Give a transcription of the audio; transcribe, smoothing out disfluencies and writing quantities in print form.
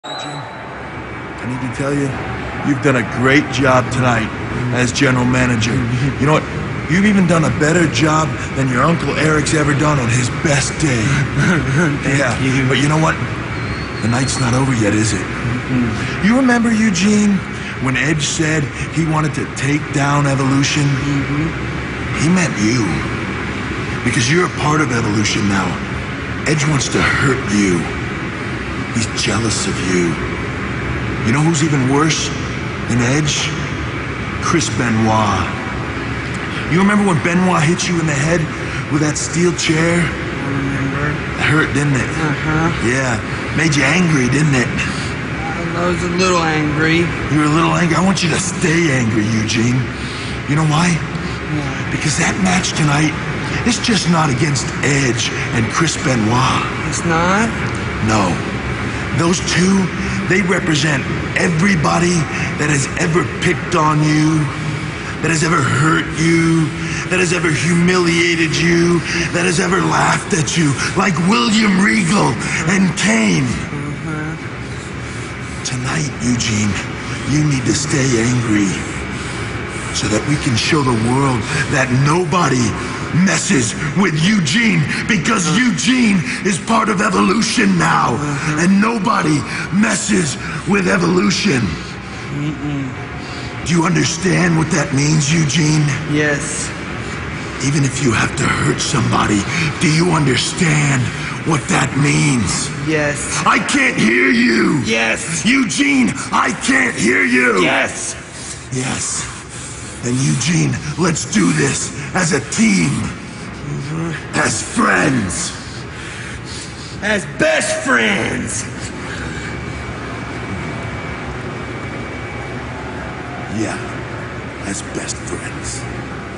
Jim, I need to tell you, you've done a great job tonight as general manager. You know what? You've even done a better job than your Uncle Eric's ever done on his best day. Thank you. But you know what? The night's not over yet, is it? You remember, Eugene, when Edge said he wanted to take down Evolution? He meant you. Because you're a part of Evolution now. Edge wants to hurt you. He's jealous of you. You know who's even worse than Edge? Chris Benoit. You remember when Benoit hit you in the head with that steel chair? I remember. It hurt, didn't it? Yeah. Made you angry, didn't it? I was a little angry. You were a little angry. I want you to stay angry, Eugene. You know why? Yeah. Because that match tonight is just not against Edge and Chris Benoit. It's not? No. Those two, they represent everybody that has ever picked on you, that has ever hurt you, that has ever humiliated you, that has ever laughed at you, like William Regal and Kane. Tonight, Eugene, you need to stay angry so that we can show the world that nobody messes with Eugene, because Eugene is part of Evolution now, and nobody messes with Evolution. Do you understand what that means, Eugene? Yes. Even if you have to hurt somebody, do you understand what that means? Yes. I can't hear you! Yes. Eugene, I can't hear you! Yes. Yes. And Eugene, let's do this as a team. As friends. As best friends. Yeah, as best friends.